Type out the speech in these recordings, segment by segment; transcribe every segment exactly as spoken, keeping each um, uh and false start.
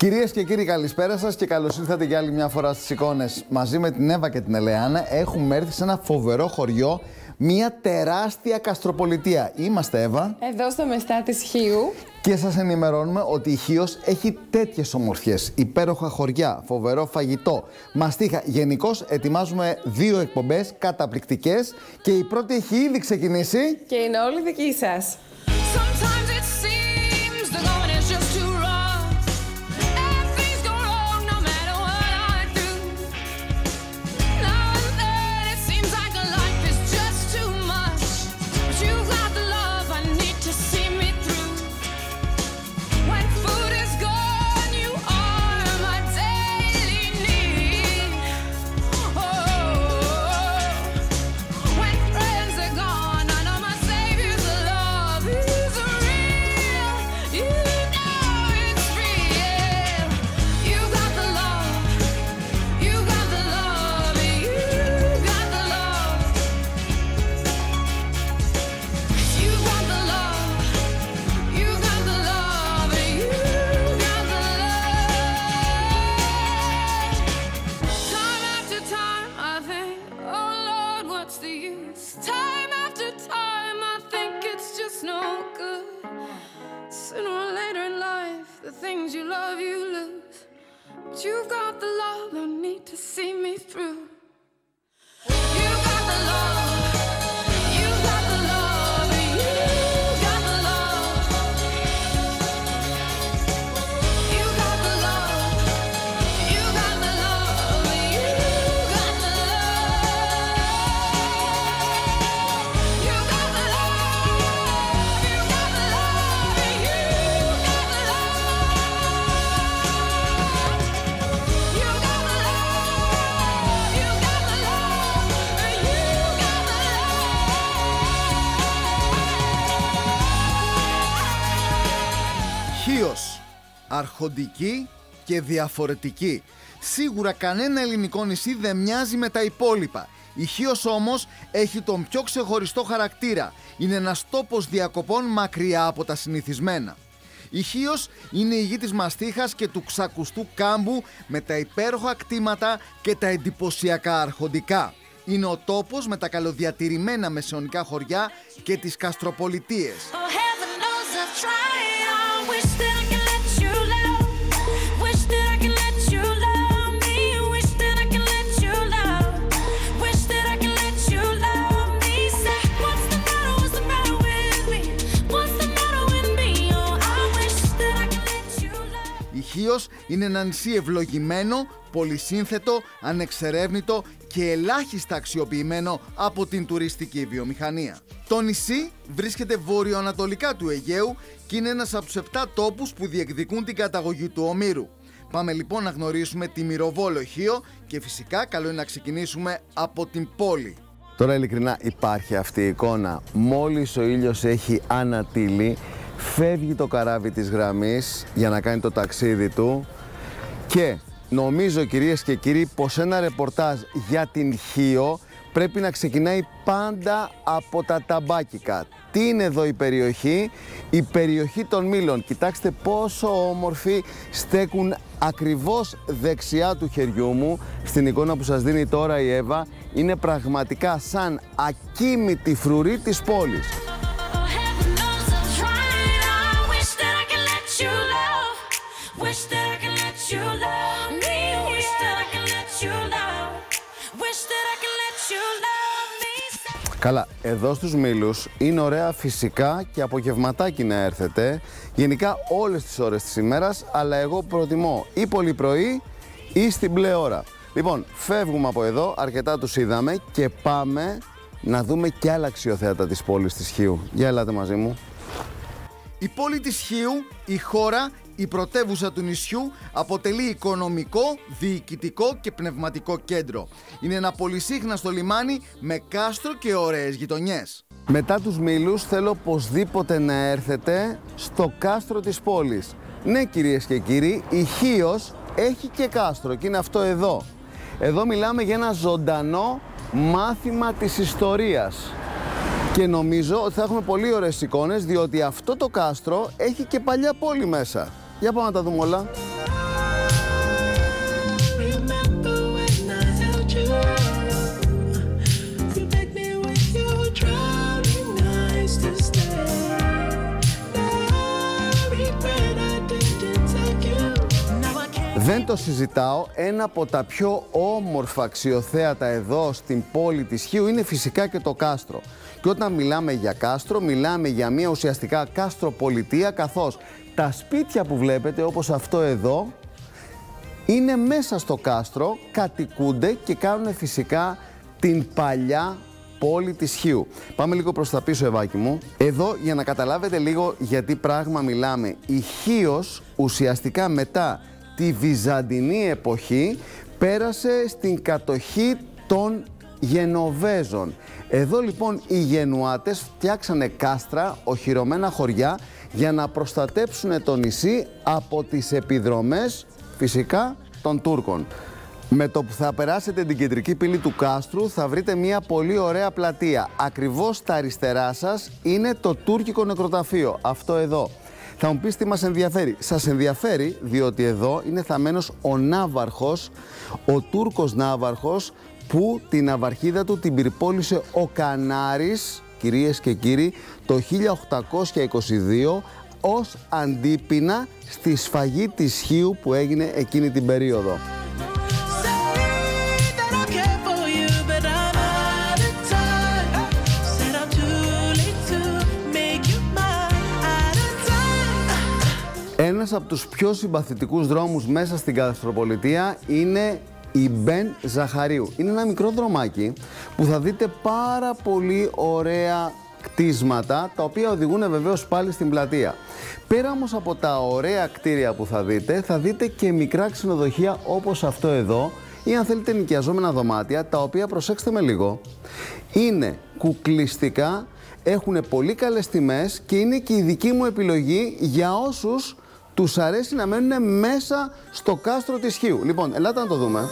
Κυρίες και κύριοι, καλησπέρα σας και καλώς ήρθατε για άλλη μια φορά στις εικόνες. Μαζί με την Εύα και την Ελεάνα έχουμε έρθει σε ένα φοβερό χωριό, μια τεράστια καστροπολιτεία. Είμαστε, Εύα, εδώ στο Μεστά της Χίου. Και σας ενημερώνουμε ότι η Χίος έχει τέτοιες ομορφιές, υπέροχα χωριά, φοβερό φαγητό, μαστίχα. Γενικώς ετοιμάζουμε δύο εκπομπές καταπληκτικές και η πρώτη έχει ήδη ξεκινήσει. Και είναι όλη δική σας. You've got the love, no need to see me through. Χίος, αρχοντική και διαφορετική. Σίγουρα κανένα ελληνικό νησί δεν μοιάζει με τα υπόλοιπα. Η Χίος όμως έχει τον πιο ξεχωριστό χαρακτήρα. Είναι ένας τόπος διακοπών μακριά από τα συνηθισμένα. Η Χίος είναι η γη της μαστίχας και του ξακουστού κάμπου με τα υπέροχα κτήματα και τα εντυπωσιακά αρχοντικά. Είναι ο τόπος με τα καλοδιατηρημένα μεσαιωνικά χωριά και τις καστροπολιτείες. Η Χίος είναι ένα νησί ευλογημένο, πολυσύνθετο, ανεξερεύνητο και ελάχιστα αξιοποιημένο από την τουριστική βιομηχανία. Το νησί βρίσκεται βορειοανατολικά του Αιγαίου και είναι ένας από τους επτά τόπους που διεκδικούν την καταγωγή του ομήρου. Πάμε λοιπόν να γνωρίσουμε τη Μυροβόλο Χίο και φυσικά καλό είναι να ξεκινήσουμε από την πόλη. Τώρα ειλικρινά υπάρχει αυτή η εικόνα. Μόλις ο ήλιος έχει ανατείλει, φεύγει το καράβι της γραμμής για να κάνει το ταξίδι του και νομίζω, κυρίες και κύριοι, πως ένα ρεπορτάζ για την Χίο πρέπει να ξεκινάει πάντα από τα ταμπάκικα. Τι είναι εδώ η περιοχή? Η περιοχή των Μήλων. Κοιτάξτε πόσο όμορφοι στέκουν ακριβώς δεξιά του χεριού μου. Στην εικόνα που σας δίνει τώρα η Εύα, είναι πραγματικά σαν ακίμητη φρουρή της πόλης. Καλά, εδώ στους Μήλους είναι ωραία φυσικά και απογευματάκι να έρθετε. Γενικά όλες τις ώρες της ημέρας, αλλά εγώ προτιμώ ή πολύ πρωί ή στην μπλε ώρα. Λοιπόν, φεύγουμε από εδώ, αρκετά τους είδαμε και πάμε να δούμε και άλλα αξιοθέατα της πόλης της Χίου. Για ελάτε μαζί μου. Η πόλη της Χίου, η χώρα, η πρωτεύουσα του νησιού, αποτελεί οικονομικό, διοικητικό και πνευματικό κέντρο. Είναι ένα πολυσύχναστο λιμάνι με κάστρο και ωραίες γειτονιές. Μετά τους Μήλους θέλω οπωσδήποτε να έρθετε στο κάστρο της πόλης. Ναι, κυρίες και κύριοι, η Χίος έχει και κάστρο και είναι αυτό εδώ. Εδώ μιλάμε για ένα ζωντανό μάθημα της ιστορίας. Και νομίζω ότι θα έχουμε πολύ ωραίες εικόνες, διότι αυτό το κάστρο έχει και παλιά πόλη μέσα. Για πάμε να τα δούμε όλα. μην το συζητάω, ένα από τα πιο όμορφα αξιοθέατα εδώ στην πόλη της Χίου είναι φυσικά και το κάστρο. Και όταν μιλάμε για κάστρο, μιλάμε για μια ουσιαστικά καστροπολιτεία, καθώς τα σπίτια που βλέπετε, όπως αυτό εδώ, είναι μέσα στο κάστρο, κατοικούνται και κάνουν φυσικά την παλιά πόλη της Χίου. Πάμε λίγο προς τα πίσω, Ευάκη μου. Εδώ για να καταλάβετε λίγο γιατί πράγμα μιλάμε. Η Χίος ουσιαστικά μετά τη Βυζαντινή εποχή πέρασε στην κατοχή των Γενοβέζων. Εδώ λοιπόν οι Γενουάτες φτιάξανε κάστρα, οχυρωμένα χωριά, για να προστατέψουν το νησί από τις επιδρομές φυσικά των Τούρκων. Με το που θα περάσετε την κεντρική πύλη του κάστρου θα βρείτε μια πολύ ωραία πλατεία. Ακριβώς στα αριστερά σας είναι το τουρκικό νεκροταφείο, αυτό εδώ. Θα μου πεις τι μας ενδιαφέρει. Σας ενδιαφέρει διότι εδώ είναι θαμμένος ο ναύαρχος, ο Τούρκος ναύαρχος, που την ναυαρχίδα του την πυρπόλησε ο Κανάρης, κυρίες και κύριοι, το χίλια οκτακόσια είκοσι δύο ως αντίπεινα στη σφαγή της Χίου που έγινε εκείνη την περίοδο. Ένας από τους πιο συμπαθητικούς δρόμους μέσα στην καστροπολιτεία είναι η Μπεν Ζαχαρίου. Είναι ένα μικρό δρομάκι που θα δείτε πάρα πολύ ωραία κτίσματα, τα οποία οδηγούν βεβαίως πάλι στην πλατεία. Πέρα όμως από τα ωραία κτίρια που θα δείτε, θα δείτε και μικρά ξενοδοχεία όπως αυτό εδώ, ή αν θέλετε νοικιαζόμενα δωμάτια, τα οποία, προσέξτε με λίγο, είναι κουκλιστικά, έχουν πολύ καλές τιμές και είναι και η δική μου επιλογή για όσους τους αρέσει να μένουν μέσα στο κάστρο της Χίου. Λοιπόν, ελάτε να το δούμε.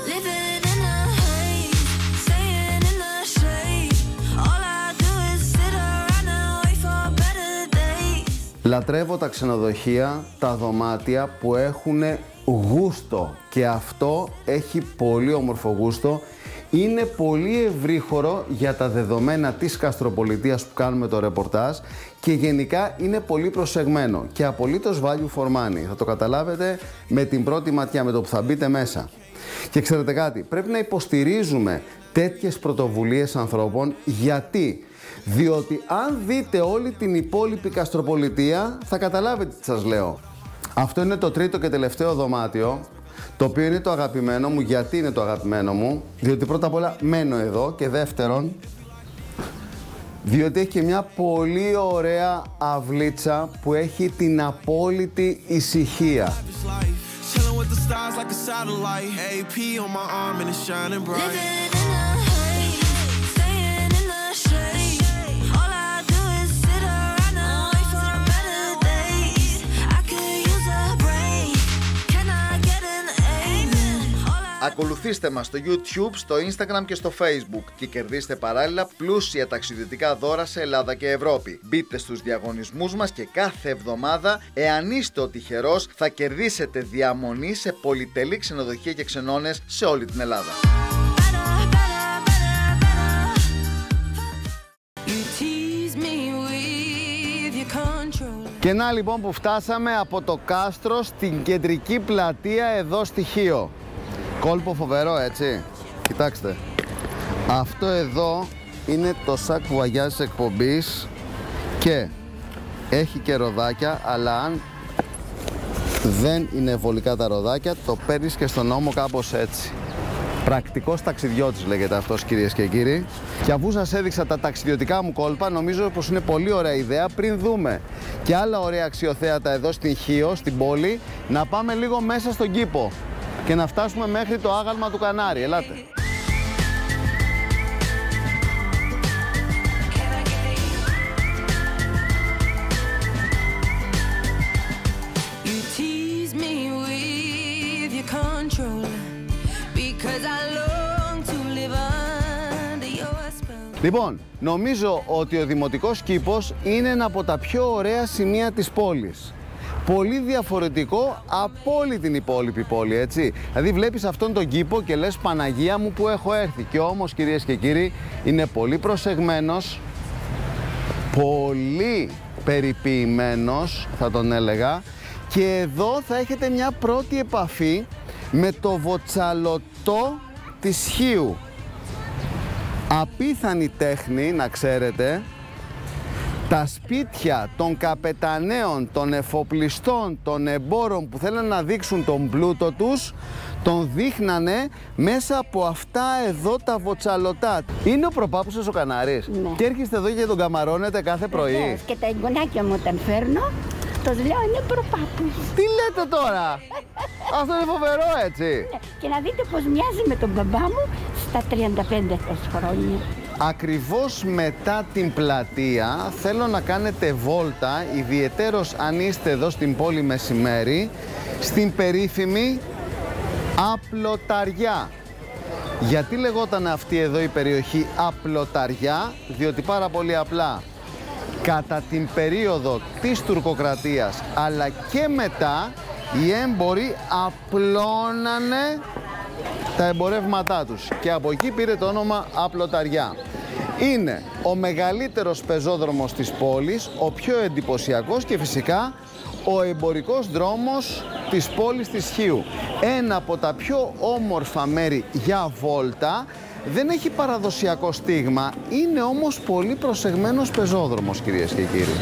Λατρεύω τα ξενοδοχεία, τα δωμάτια που έχουν γούστο, και αυτό έχει πολύ όμορφο γούστο. Είναι πολύ ευρύχωρο για τα δεδομένα της καστροπολιτείας που κάνουμε το ρεπορτάζ και γενικά είναι πολύ προσεγμένο και απολύτως value for money. Θα το καταλάβετε με την πρώτη ματιά, με το που θα μπείτε μέσα. Και ξέρετε κάτι, πρέπει να υποστηρίζουμε τέτοιες πρωτοβουλίες ανθρώπων. Γιατί? Διότι αν δείτε όλη την υπόλοιπη καστροπολιτεία θα καταλάβετε τι σας λέω. Αυτό είναι το τρίτο και τελευταίο δωμάτιο, το οποίο είναι το αγαπημένο μου. Γιατί είναι το αγαπημένο μου? Διότι πρώτα απ' όλα μένω εδώ, και δεύτερον διότι έχει και μια πολύ ωραία αυλίτσα που έχει την απόλυτη ησυχία. Ακολουθήστε μας στο YouTube, στο Instagram και στο Facebook και κερδίστε παράλληλα πλούσια ταξιδιωτικά δώρα σε Ελλάδα και Ευρώπη. Μπείτε στους διαγωνισμούς μας και κάθε εβδομάδα, εάν είστε ο τυχερός, θα κερδίσετε διαμονή σε πολυτελή ξενοδοχεία και ξενώνες σε όλη την Ελλάδα. Και να λοιπόν που φτάσαμε από το κάστρο στην κεντρική πλατεία εδώ στη Χίο. Κόλπο φοβερό, έτσι. Κοιτάξτε. Αυτό εδώ είναι το σακ που βαγιάζει της εκπομπής και έχει και ροδάκια, αλλά αν δεν είναι βολικά τα ροδάκια, το παίρνεις και στον ώμο κάπως έτσι. Πρακτικός ταξιδιώτης λέγεται αυτός, κυρίες και κύριοι. Και αφού σας έδειξα τα ταξιδιωτικά μου κόλπα, νομίζω πως είναι πολύ ωραία ιδέα, πριν δούμε και άλλα ωραία αξιοθέατα εδώ στην Χίο, στην πόλη, να πάμε λίγο μέσα στον κήπο και να φτάσουμε μέχρι το άγαλμα του Κανάρη. Ελάτε. Λοιπόν, νομίζω ότι ο Δημοτικός Κήπος είναι ένα από τα πιο ωραία σημεία της πόλης. Πολύ διαφορετικό από όλη την υπόλοιπη πόλη, έτσι. Δηλαδή βλέπεις αυτόν τον κήπο και λες Παναγία μου που έχω έρθει. Και όμως, κυρίες και κύριοι, είναι πολύ προσεγμένος, πολύ περιποιημένος θα τον έλεγα. Και εδώ θα έχετε μια πρώτη επαφή με το βοτσαλωτό της Χίου. Απίθανη τέχνη, να ξέρετε. Τα σπίτια των καπεταναίων, των εφοπλιστών, των εμπόρων που θέλουν να δείξουν τον πλούτο τους, τον δείχνανε μέσα από αυτά εδώ τα βοτσαλωτά. Είναι ο προπάπους σας ο Κανάρης? Ναι. Και έρχεστε εδώ και τον καμαρώνετε κάθε πρωί? Βεβαίως, και τα εγγονάκια μου όταν φέρνω, τους λέω είναι προπάπους. Τι λέτε τώρα? Αυτό είναι φοβερό, έτσι. Ναι. Και να δείτε πως μοιάζει με τον μπαμπά μου στα τριάντα πέντε χρόνια. Ακριβώς μετά την πλατεία θέλω να κάνετε βόλτα, ιδιαιτέρως αν είστε εδώ στην πόλη μεσημέρι, στην περίφημη Απλοταριά. Γιατί λεγόταν αυτή εδώ η περιοχή Απλοταριά? Διότι πάρα πολύ απλά κατά την περίοδο της τουρκοκρατίας αλλά και μετά οι έμποροι απλώνανε τα εμπορεύματά τους και από εκεί πήρε το όνομα Απλοταριά. Είναι ο μεγαλύτερος πεζόδρομος της πόλης, ο πιο εντυπωσιακός και φυσικά ο εμπορικός δρόμος της πόλης της Χίου. Ένα από τα πιο όμορφα μέρη για βόλτα, δεν έχει παραδοσιακό στίγμα, είναι όμως πολύ προσεγμένος πεζόδρομος, κυρίες και κύριοι.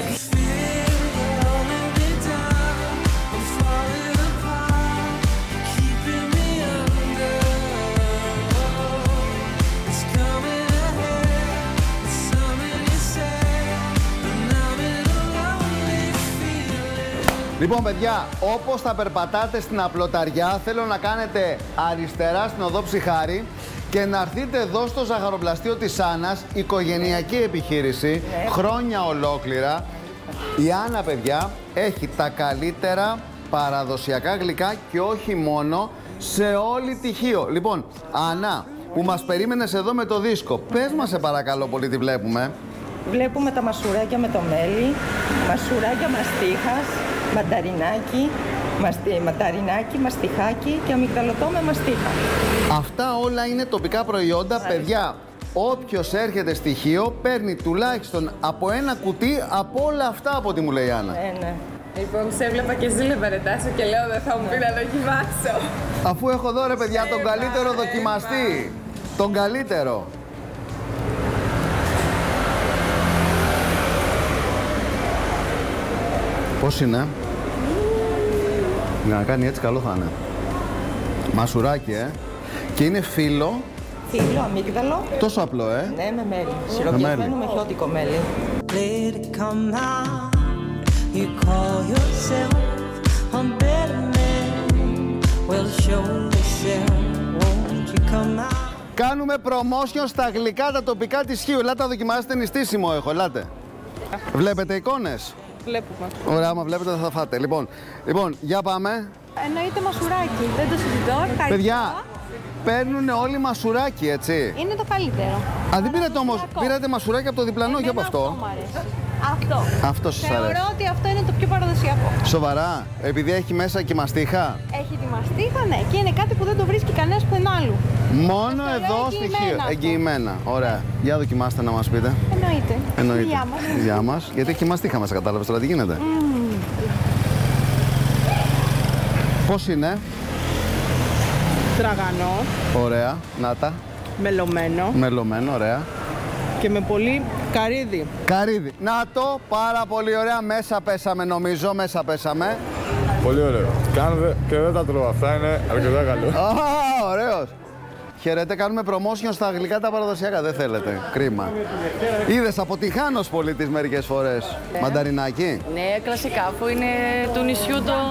Λοιπόν, παιδιά, όπως θα περπατάτε στην Απλοταριά, θέλω να κάνετε αριστερά στην οδό Ψυχάρη και να έρθετε εδώ στο ζαχαροπλαστείο της Άννας, οικογενειακή επιχείρηση, χρόνια ολόκληρα. Η Άννα, παιδιά, έχει τα καλύτερα παραδοσιακά γλυκά και όχι μόνο σε όλη τη Χίο. Λοιπόν, Άννα, που μας περίμενες εδώ με το δίσκο, πες μας σε παρακαλώ πολύ τι βλέπουμε. Βλέπουμε τα μασουράκια με το μέλι, μασουράκια μαστίχας, μανταρινάκι, μαστι... μανταρινάκι, μαστιχάκι και αμυγδαλωτό με μαστίχα. Αυτά όλα είναι τοπικά προϊόντα. Άρα. Παιδιά, όποιος έρχεται στη Χίο παίρνει τουλάχιστον από ένα κουτί από όλα αυτά, από ό,τι μου λέει η Άννα. Ναι, ναι. Λοιπόν, σε έβλεπα και ζήλευα ρετάσω και λέω δεν θα μου πει να δοκιμάσω. Αφού έχω εδώ, ρε παιδιά, τον καλύτερο δοκιμαστή. Τον καλύτερο. Πώς είναι? Για να κάνει έτσι καλό θα είναι. Μασουράκι, ε. Και είναι φύλλο. Φύλλο, αμύγδαλο. Τόσο απλό, ε. Ναι, με μέλι. Σιροπιασμένο με χιώτικο μέλι. Κάνουμε promotion στα γλυκά τα τοπικά της Χίου. Ελάτε να δοκιμάσετε, νηστίσιμο έχω, ελάτε. Βλέπετε εικόνες? Βλέπουμε. Ωραία, άμα βλέπετε θα φάτε. Λοιπόν, λοιπόν, για πάμε. Εννοείται μασουράκι, δεν το συζητώ. Παιδιά, παίρνουν όλοι μασουράκι, έτσι. Είναι το καλύτερο. Α, δεν πήρατε όμως, πήρατε μασουράκι από το διπλανό και από αυτό. Αυτό. Αυτό σας αρέσει. Θεωρώ ότι αυτό είναι το πιο παραδοσιακό. Σοβαρά, επειδή έχει μέσα και μαστίχα. Έχει τη μαστίχα, ναι, και είναι κάτι που δεν το βρίσκει κανένας πουθενάλλου. Μόνο εδώ στη Χίο. Εγγυημένα. Ωραία. Για δοκιμάστε να μας πείτε. Εννοείται. Εννοείται. Γεια μας. Γεια μας. Γιατί έχει μαστίχα μέσα, κατάλαβες τώρα τι γίνεται. Mm. Πώς είναι? Τραγανό. Ωραία. Να τα. Μελωμένο. Μελωμένο, ωραία. Και με πολύ καρύδι. Καρύδι. Να το, πάρα πολύ ωραία. Μέσα πέσαμε, νομίζω, μέσα πέσαμε. Πολύ ωραίο. Κάνετε και δεν τα τρώω. Αυτά είναι αρκετά καλό. Α, ωραίος. Χαίρετε, κάνουμε promotion στα γλυκά τα παραδοσιακά. Δεν θέλετε. Κρίμα. Είδες, αποτυχάνω πολίτης μερικές φορές. Ναι. Μανταρινάκι. Ναι, κλασικά, αφού είναι του νησιού το...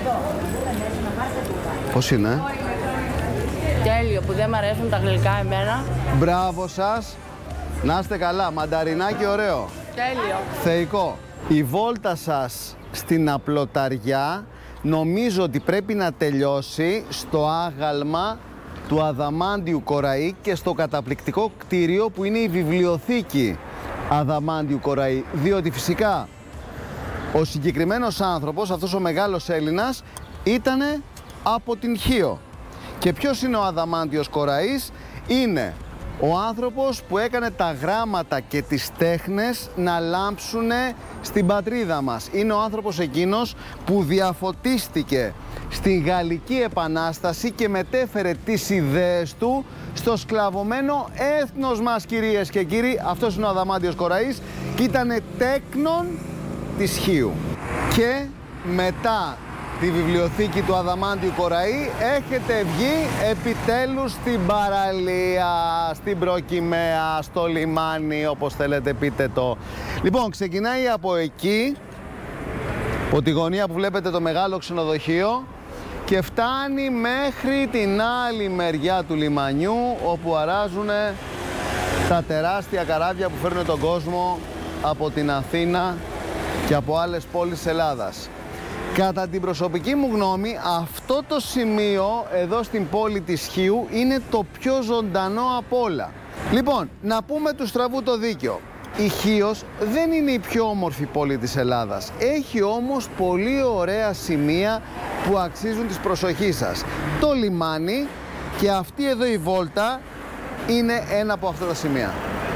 Πώς είναι? Τέλειο, που δεν μ' αρέσουν τα γλυκά εμένα. Μπράβο σας. Να είστε καλά. Μανταρινάκι ωραίο. Τέλειο. Θεϊκό. Η βόλτα σας στην Απλοταριά νομίζω ότι πρέπει να τελειώσει στο άγαλμα του Αδαμάντιου Κοραή και στο καταπληκτικό κτίριο που είναι η βιβλιοθήκη Αδαμάντιου Κοραή. Διότι φυσικά ο συγκεκριμένος άνθρωπος, αυτός ο μεγάλος Έλληνας, ήτανε από την Χίο. Και ποιος είναι ο Αδαμάντιος Κοραής? Είναι Ο άνθρωπος που έκανε τα γράμματα και τις τέχνες να λάμψουν στην πατρίδα μας. Είναι ο άνθρωπος εκείνος που διαφωτίστηκε στη Γαλλική Επανάσταση και μετέφερε τις ιδέες του στο σκλαβωμένο έθνος μας, κυρίες και κύριοι. Αυτός είναι ο Αδαμάντιος Κοραής και ήτανε τέκνον της Χίου. Και μετά τη βιβλιοθήκη του Αδαμάντιου Κοραή έχετε βγει επιτέλους στην παραλία, στην Προκυμαία, στο λιμάνι, όπως θέλετε πείτε το. Λοιπόν, ξεκινάει από εκεί, από τη γωνία που βλέπετε το μεγάλο ξενοδοχείο, και φτάνει μέχρι την άλλη μεριά του λιμανιού, όπου αράζουν τα τεράστια καράβια που φέρνουν τον κόσμο από την Αθήνα και από άλλες πόλεις της Ελλάδας. Κατά την προσωπική μου γνώμη, αυτό το σημείο εδώ στην πόλη της Χίου είναι το πιο ζωντανό από όλα. Λοιπόν, να πούμε του στραβού το δίκιο. Η Χίος δεν είναι η πιο όμορφη πόλη της Ελλάδας. Έχει όμως πολύ ωραία σημεία που αξίζουν της προσοχής σας. Το λιμάνι και αυτή εδώ η βόλτα είναι ένα από αυτά τα σημεία.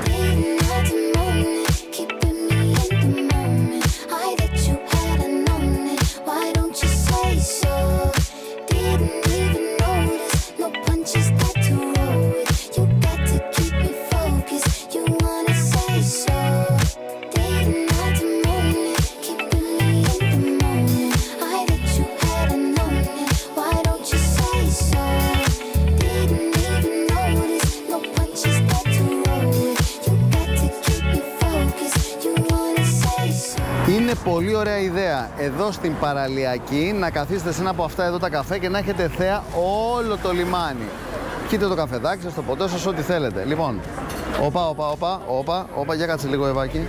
Είναι πολύ ωραία ιδέα εδώ στην παραλιακή να καθίσετε σε ένα από αυτά εδώ τα καφέ και να έχετε θέα όλο το λιμάνι. Κοίτα το καφεδάκι σας, το ποτό σας, ό,τι θέλετε. Λοιπόν, όπα, όπα, όπα, όπα, όπα, για κάτσε λίγο Ευάκη.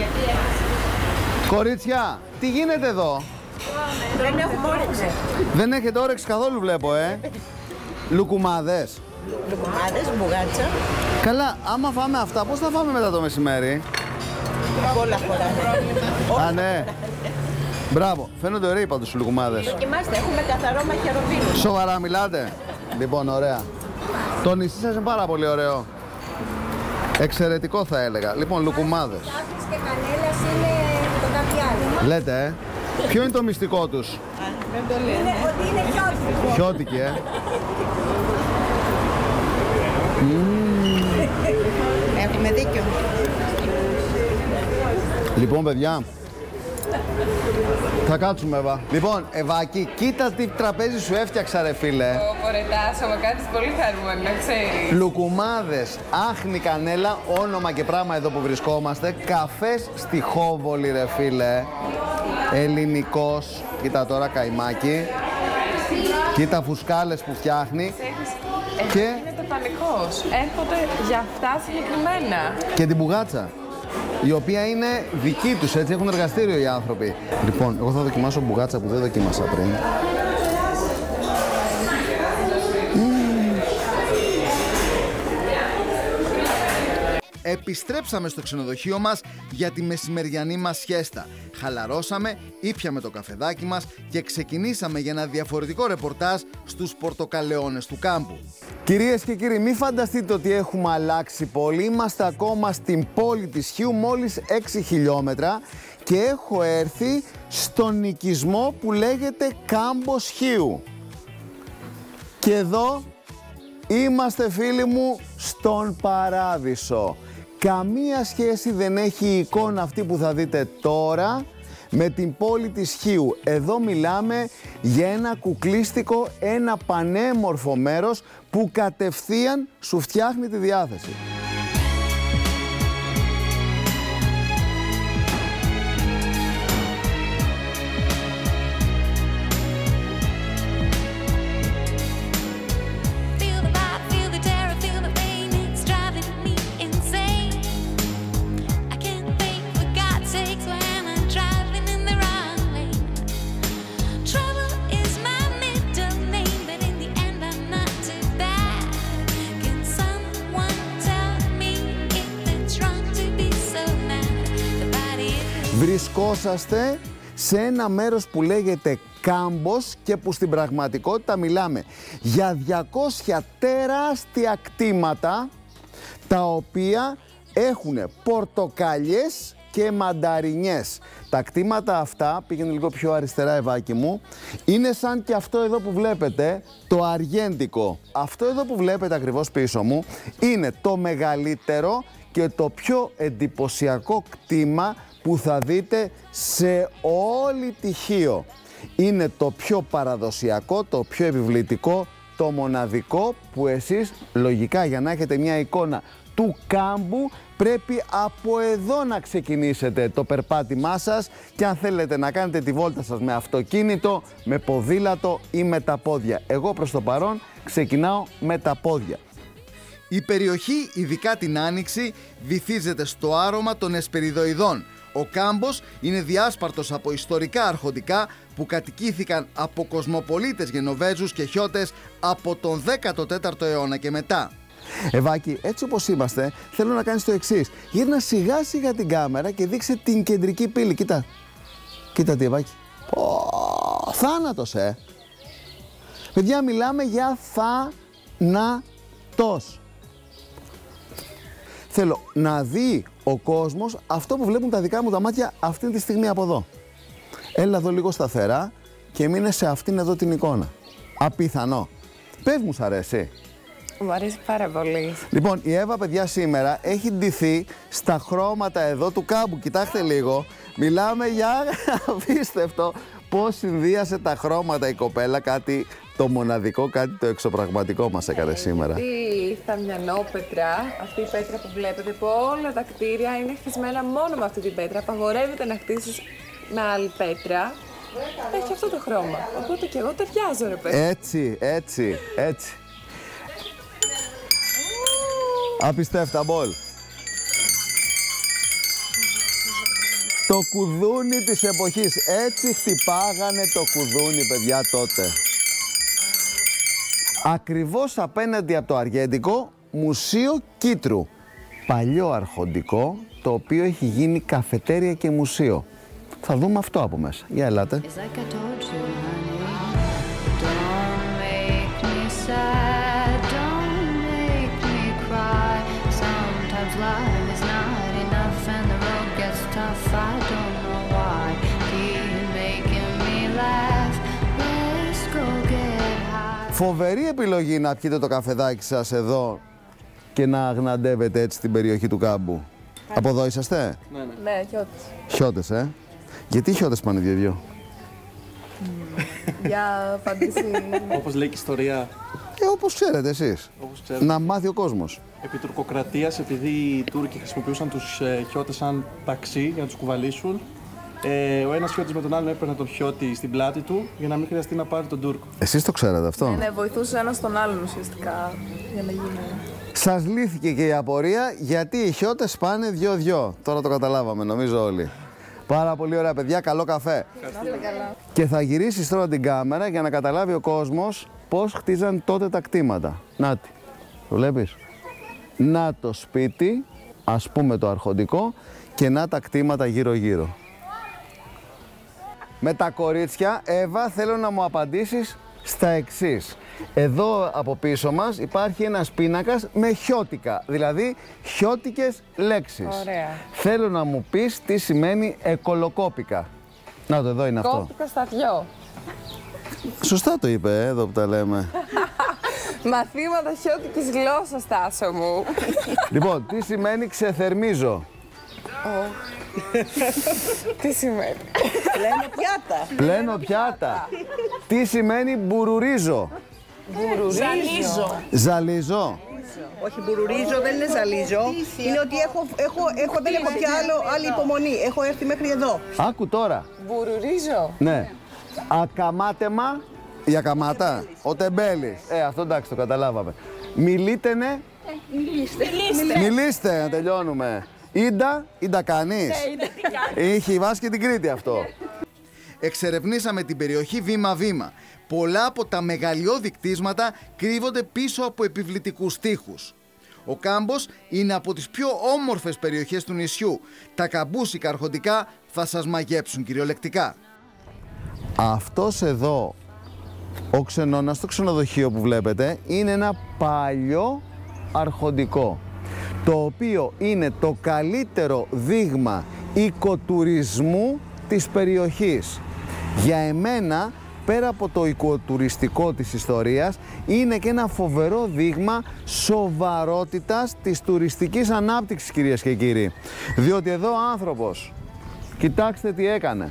Κορίτσια, τι γίνεται εδώ? Δεν έχουμε όρεξη. Δεν έχετε όρεξη καθόλου βλέπω, ε. Λουκουμάδες. Λουκουμάδες, μπουγάτσα. Καλά, άμα φάμε αυτά, πώς θα φάμε μετά το μεσημέρι? Όλα χωράνε. Α, ναι. Μπράβο, φαίνονται ωραίοι πάντως οι λουκουμάδες. Δοκιμάστε, έχουμε καθαρό μαχαιροπίνο. Σοβαρά μιλάτε? Λοιπόν, ωραία. Το νησί σας είναι πάρα πολύ ωραίο. Εξαιρετικό θα έλεγα. Λοιπόν, λουκουμάδες. Κάπης και κανέλας είναι το καπιάλι. Λέτε, ε. Ποιο είναι το μυστικό τους? Δεν το λένε. Είναι ότι είναι χιώτικο. Χιώτικη, ε. Έχουμε δίκιο. Λοιπόν, παιδιά, θα κάτσουμε, Εύα. Λοιπόν, Ευάκη, κοίτα τι τραπέζι σου έφτιαξα, ρε φίλε. Ο Κορετάσο, με κάνεις πολύ χαρούμενο, να ξέρεις. Λουκουμάδες, άχνη κανέλα, όνομα και πράγμα εδώ που βρισκόμαστε. Καφές στη Χόβολη, ρε φίλε. Ελληνικός. Κοίτα τώρα καημάκι. Κοίτα φουσκάλες που φτιάχνει. Και γίνεται πανικός. Έρχονται για αυτά συγκεκριμένα. Και την μπουγάτσα, η οποία είναι δική τους, έτσι, έχουν εργαστήριο οι άνθρωποι. Λοιπόν, εγώ θα δοκιμάσω μπουγάτσα που δεν δοκίμασα πριν. Επιστρέψαμε στο ξενοδοχείο μας για τη μεσημεριανή μας σιέστα. Χαλαρώσαμε, ήπιαμε το καφεδάκι μας και ξεκινήσαμε για ένα διαφορετικό ρεπορτάζ στους πορτοκαλαιώνες του κάμπου. Κυρίες και κύριοι, μην φανταστείτε ότι έχουμε αλλάξει πόλη. Είμαστε ακόμα στην πόλη της Χίου, μόλις έξι χιλιόμετρα, και έχω έρθει στον οικισμό που λέγεται Κάμπος Χίου. Και εδώ είμαστε, φίλοι μου, στον Παράδεισο. Καμία σχέση δεν έχει η εικόνα αυτή που θα δείτε τώρα με την πόλη της Χίου. Εδώ μιλάμε για ένα κουκλίστικο, ένα πανέμορφο μέρος που κατευθείαν σου φτιάχνει τη διάθεση. Βρισκόσαστε σε ένα μέρος που λέγεται Κάμπος και που στην πραγματικότητα μιλάμε για διακόσια τεράστια κτήματα, τα οποία έχουν πορτοκάλιες και μανταρινιές. Τα κτήματα αυτά, πήγαινε λίγο πιο αριστερά Ευάκη μου, είναι σαν και αυτό εδώ που βλέπετε, το αργέντικο. Αυτό εδώ που βλέπετε ακριβώς πίσω μου είναι το μεγαλύτερο και το πιο εντυπωσιακό κτήμα που θα δείτε σε όλη τη Χίο. Είναι το πιο παραδοσιακό, το πιο επιβλητικό, το μοναδικό που εσείς λογικά για να έχετε μια εικόνα του κάμπου πρέπει από εδώ να ξεκινήσετε το περπάτημά σας και αν θέλετε να κάνετε τη βόλτα σας με αυτοκίνητο, με ποδήλατο ή με τα πόδια. Εγώ προς το παρόν ξεκινάω με τα πόδια. Η περιοχή, ειδικά την Άνοιξη, βυθίζεται στο άρωμα των εσπεριδοειδών. Ο κάμπος είναι διάσπαρτος από ιστορικά αρχοντικά που κατοικήθηκαν από κοσμοπολίτες Γενοβέζους και Χιώτες από τον δέκατο τέταρτο αιώνα και μετά. Ευάκη, έτσι όπως είμαστε, θέλω να κάνεις το εξής. Γύρνα σιγά σιγά την κάμερα και δείξε την κεντρική πύλη. Κοίτα. Κοίτα τι, Ευάκη. Ω, θάνατος, ε. Παιδιά, μιλάμε για θάνατος. Θέλω να δει ο κόσμος αυτό που βλέπουν τα δικά μου τα μάτια αυτή τη στιγμή από εδώ. Έλα εδώ λίγο σταθερά και μείνε σε αυτήν εδώ την εικόνα. Απίθανο. Πες μου, σ' αρέσει? Μου αρέσει πάρα πολύ. Λοιπόν, η Εύα, παιδιά, σήμερα έχει ντυθεί στα χρώματα εδώ του κάμπου. Κοιτάξτε λίγο. Μιλάμε για απίστευτο πώς συνδύασε τα χρώματα η κοπέλα. Κάτι το μοναδικό, κάτι το εξωπραγματικό μας έκανε σήμερα. Αυτή η θαμιανόπετρα, αυτή η πέτρα που βλέπετε, που όλα τα κτίρια είναι χτισμένα μόνο με αυτή την πέτρα. Απαγορεύεται να χτίσεις με άλλη πέτρα. Έχει αυτό το χρώμα. Οπότε και εγώ ταιριάζω, ρε παιδί. Έτσι, έτσι, έτσι. Απιστεύτα μπολ. Το κουδούνι της εποχής. Έτσι χτυπάγανε το κουδούνι, παιδιά, τότε. Ακριβώς απέναντι από το αργέντικο, Μουσείο Κίτρου. Παλιό αρχοντικό, το οποίο έχει γίνει καφετέρια και μουσείο. Θα δούμε αυτό από μέσα. Για ελάτε. Φοβερή επιλογή να πιείτε το καφεδάκι σας εδώ και να αγναντεύετε έτσι την περιοχή του κάμπου. Από εδώ είσαστε? Ναι, ναι. Ναι, Χιώτες. Χιώτες, ε. Γιατί Χιώτες πάνε δύο-δύο? Για απάντηση. Όπως λέει και η ιστορία. Ε, όπως ξέρετε εσείς. Όπως ξέρετε. Να μάθει ο κόσμος. Επί τουρκοκρατίας, επειδή οι Τούρκοι χρησιμοποιούσαν τους ε, Χιώτες σαν ταξί για να τους κουβαλήσουν, ε, ο ένας Χιώτης με τον άλλον έπαιρνε τον Χιώτη στην πλάτη του για να μην χρειαστεί να πάρει τον Τούρκο. Εσείς το ξέρατε αυτό? Ναι, ναι, βοηθούσε ένας τον άλλον ουσιαστικά για να γίνει. Σας λύθηκε και η απορία γιατί οι Χιώτες πάνε δυο-δυο. Τώρα το καταλάβαμε, νομίζω όλοι. Πάρα πολύ ωραία, παιδιά. Καλό καφέ. Καλά. Και θα γυρίσεις τώρα την κάμερα για να καταλάβει ο κόσμος πώς χτίζαν τότε τα κτήματα. Νάτι. Το βλέπεις? Να το σπίτι, ας πούμε το αρχοντικό, και να τα κτήματα γύρω-γύρω. Με τα κορίτσια, Εύα, θέλω να μου απαντήσεις στα εξής. Εδώ από πίσω μας υπάρχει ένας πίνακας με χιώτικα, δηλαδή χιώτικες λέξεις. Ωραία. Θέλω να μου πεις τι σημαίνει εκολοκόπικα. Να το, εδώ είναι αυτό. Κόπικα στα δυο. Σωστά το είπε, εδώ που τα λέμε. Μαθήματα χιώτικης γλώσσας, Τάσο μου. Λοιπόν, τι σημαίνει ξεθερμίζω? Τι σημαίνει? Πλένω πιάτα. Πλένω πιάτα. Τι σημαίνει μπουρουρίζω? Ζαλίζω. Ζαλίζω. Όχι, μπουρουρίζω δεν είναι ζαλίζω. Είναι ότι έχω, έχω, έχω, δεν έχω πια άλλο, άλλη υπομονή. Έχω έρθει μέχρι εδώ. Άκου τώρα. Μπουρουρίζω. Ναι. Ακαμάτεμα. Η ακαμάτα. Ο τεμπέλης. Ε, αυτό εντάξει, το καταλάβαμε. Μιλήτενε. Μιλήστε. Μιλήστε, να τελειώνουμε. Ίντα, ίντα κανείς. Είχε η Βάσκη την Κρήτη αυτό. Εξερευνήσαμε την περιοχή βήμα-βήμα. Πολλά από τα μεγαλειώδη κτίσματα κρύβονται πίσω από επιβλητικούς τοίχους. Ο κάμπος είναι από τις πιο όμορφες περιοχές του νησιού. Τα καμπούσικα αρχοντικά θα σας μαγέψουν κυριολεκτικά. Αυτός εδώ, ο ξενώνας στο ξενοδοχείο που βλέπετε, είναι ένα παλιό αρχοντικό. το οποίο είναι το καλύτερο δείγμα οικοτουρισμού της περιοχής. Για εμένα, πέρα από το οικοτουριστικό της ιστορίας, είναι και ένα φοβερό δείγμα σοβαρότητας της τουριστικής ανάπτυξης, κυρίες και κύριοι. Διότι εδώ ο άνθρωπος, κοιτάξτε τι έκανε.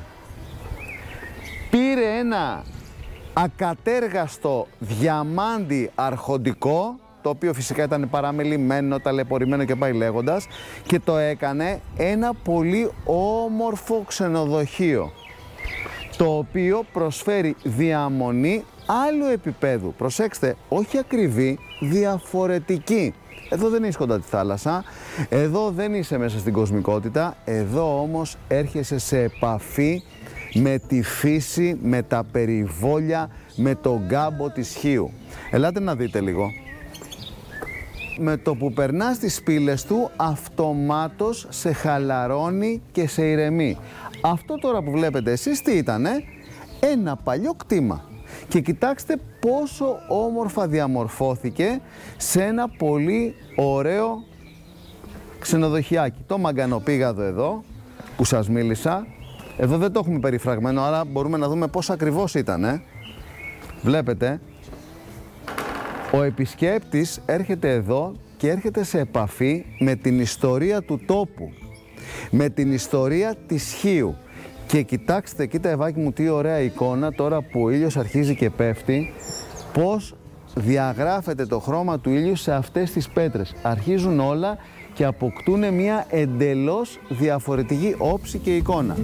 Πήρε ένα ακατέργαστο διαμάντι αρχοντικό, το οποίο φυσικά ήταν παραμελημένο, ταλαιπωρημένο και πάει λέγοντας, και το έκανε ένα πολύ όμορφο ξενοδοχείο, το οποίο προσφέρει διαμονή άλλου επίπεδου. Προσέξτε, όχι ακριβή, διαφορετική. Εδώ δεν είσαι κοντά τη θάλασσα, εδώ δεν είσαι μέσα στην κοσμικότητα, εδώ όμως έρχεσαι σε επαφή με τη φύση, με τα περιβόλια, με τον γκάμπο της Χίου. Ελάτε να δείτε λίγο. Με το που περνά στις πύλες του, αυτομάτως σε χαλαρώνει και σε ηρεμεί. Αυτό τώρα που βλέπετε εσείς τι ήτανε? Ένα παλιό κτήμα. Και κοιτάξτε πόσο όμορφα διαμορφώθηκε σε ένα πολύ ωραίο ξενοδοχιάκι. Το μαγκανοπήγαδο εδώ που σας μίλησα, εδώ δεν το έχουμε περιφραγμένο, άρα μπορούμε να δούμε πώς ακριβώς ήτανε. Βλέπετε, ο επισκέπτης έρχεται εδώ και έρχεται σε επαφή με την ιστορία του τόπου, με την ιστορία της Χίου. Και κοιτάξτε, κοίτα Ευάκη μου, τι ωραία εικόνα τώρα που ο ήλιος αρχίζει και πέφτει, πώς διαγράφεται το χρώμα του ήλιου σε αυτές τις πέτρες. Αρχίζουν όλα και αποκτούν μια εντελώς διαφορετική όψη και εικόνα.